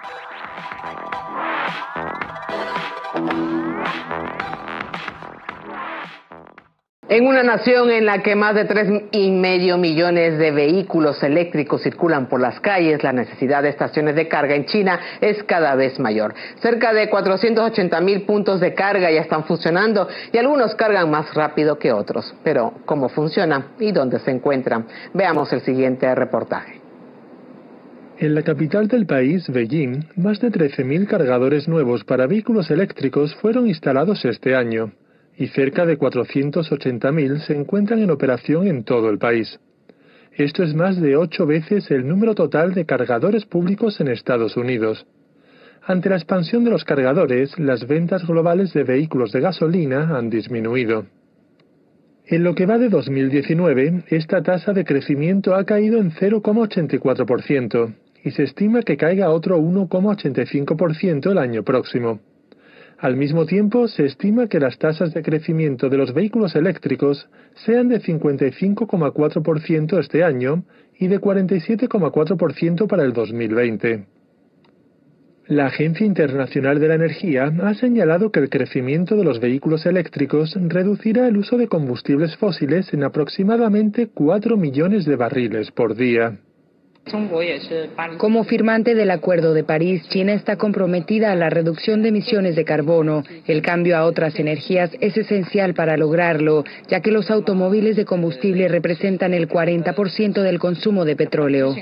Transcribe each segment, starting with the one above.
En una nación en la que más de 3,5 millones de vehículos eléctricos circulan por las calles, la necesidad de estaciones de carga en China es cada vez mayor. Cerca de 480,000 puntos de carga ya están funcionando y algunos cargan más rápido que otros. Pero, ¿cómo funcionan y dónde se encuentran? Veamos el siguiente reportaje. En la capital del país, Beijing, más de 13.000 cargadores nuevos para vehículos eléctricos fueron instalados este año, y cerca de 480.000 se encuentran en operación en todo el país. Esto es más de 8 veces el número total de cargadores públicos en Estados Unidos. Ante la expansión de los cargadores, las ventas globales de vehículos de gasolina han disminuido. En lo que va de 2019, esta tasa de crecimiento ha caído en 0,84%, y se estima que caiga otro 1,85% el año próximo. Al mismo tiempo, se estima que las tasas de crecimiento de los vehículos eléctricos sean de 55,4% este año y de 47,4% para el 2020. La Agencia Internacional de la Energía ha señalado que el crecimiento de los vehículos eléctricos reducirá el uso de combustibles fósiles en aproximadamente 4 millones de barriles por día. Como firmante del Acuerdo de París, China está comprometida a la reducción de emisiones de carbono. El cambio a otras energías es esencial para lograrlo, ya que los automóviles de combustible representan el 40% del consumo de petróleo.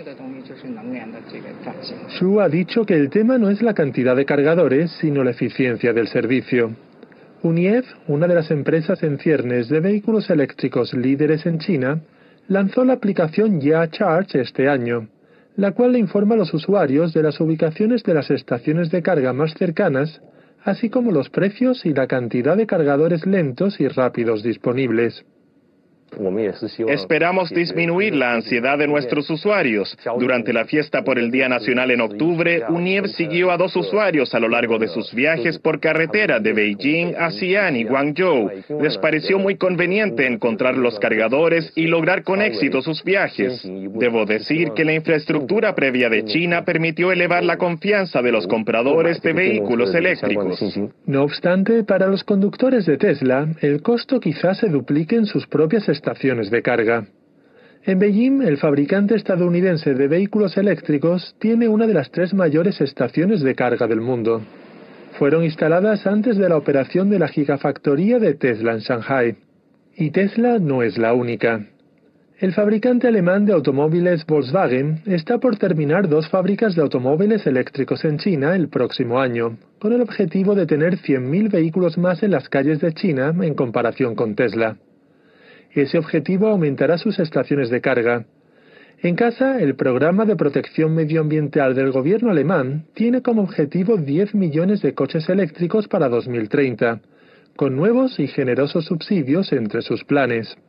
Xu ha dicho que el tema no es la cantidad de cargadores, sino la eficiencia del servicio. UNIEV, una de las empresas en ciernes de vehículos eléctricos líderes en China, lanzó la aplicación Ya Charge este año, la cual le informa a los usuarios de las ubicaciones de las estaciones de carga más cercanas, así como los precios y la cantidad de cargadores lentos y rápidos disponibles. Esperamos disminuir la ansiedad de nuestros usuarios. Durante la fiesta por el Día Nacional en octubre, UNIEV siguió a 2 usuarios a lo largo de sus viajes por carretera de Beijing a Xi'an y Guangzhou. Les pareció muy conveniente encontrar los cargadores y lograr con éxito sus viajes. Debo decir que la infraestructura previa de China permitió elevar la confianza de los compradores de vehículos eléctricos. No obstante, para los conductores de Tesla, el costo quizás se duplique en sus propias estaciones de carga. En Beijing, el fabricante estadounidense de vehículos eléctricos tiene una de las 3 mayores estaciones de carga del mundo. Fueron instaladas antes de la operación de la gigafactoría de Tesla en Shanghai. Y Tesla no es la única. El fabricante alemán de automóviles Volkswagen está por terminar 2 fábricas de automóviles eléctricos en China el próximo año, con el objetivo de tener 100.000 vehículos más en las calles de China en comparación con Tesla. Ese objetivo aumentará sus estaciones de carga. En casa, el programa de protección medioambiental del gobierno alemán tiene como objetivo 10 millones de coches eléctricos para 2030, con nuevos y generosos subsidios entre sus planes.